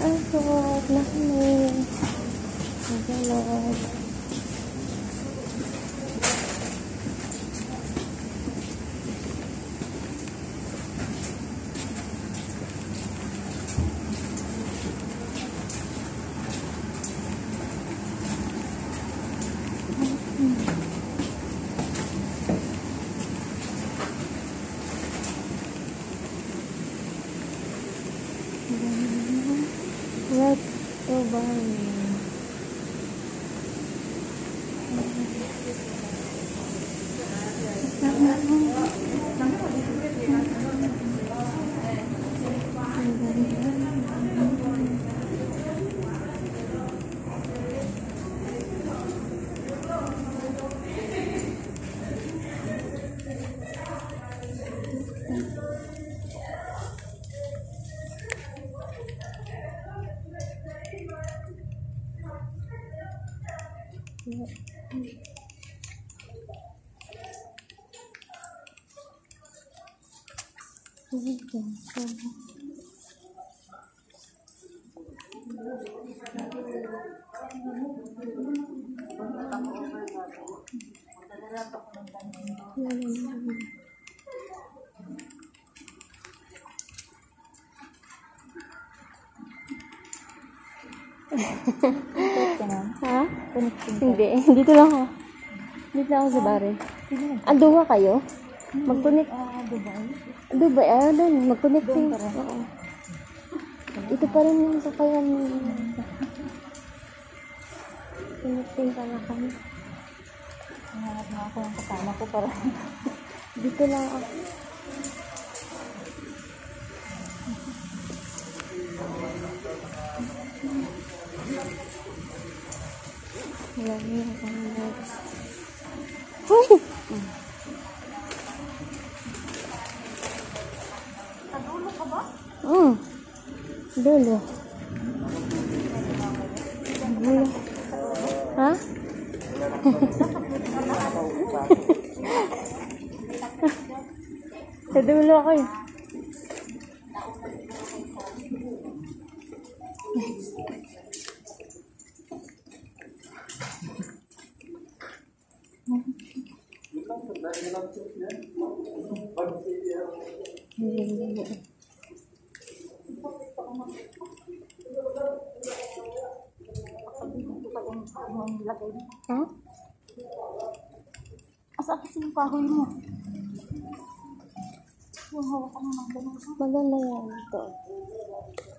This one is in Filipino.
Ay, God, nakinig. Nagalod. Red to burn. Ha? Hindi. Dito lang ako. Dito lang ako sa bare. Duha kayo? Mag-connect. Dubai. Doon. Mag-connecting. Oo. Ito pa rin yung sakayan. Connecting pala kami. Nangarap na ako yung kasama ko para. Dito lang ako. Wala niya akong next. Hoy! Kadulo ka ba? Dulo. Dulo. Ha? Sa dulo ako eh. Hindi. Ha? Asa kasi yung kahoy mo? Yung hawak mo ng ganun. Maganda yan ito.